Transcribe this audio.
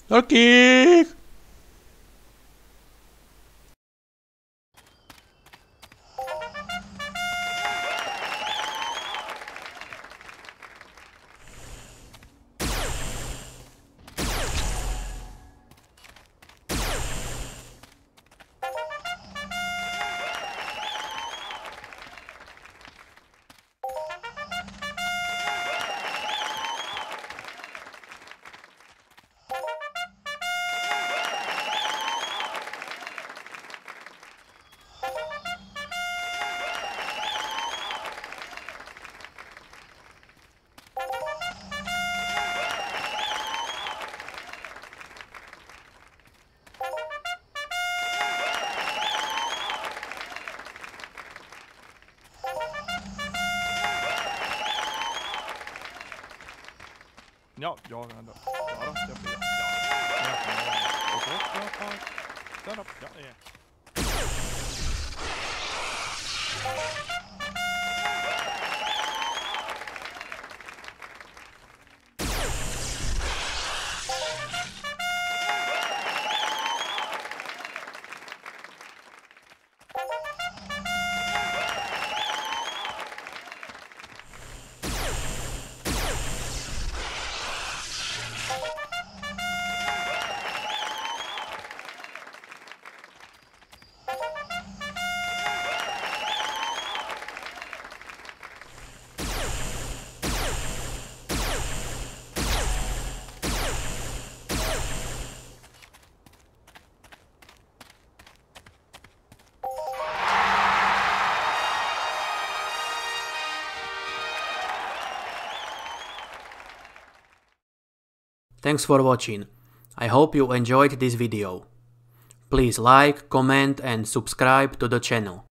Dorki! Ja, jag kan ändå. Ja, då, jag får ja. Thanks for watching. I hope you enjoyed this video. Please like, comment and subscribe to the channel.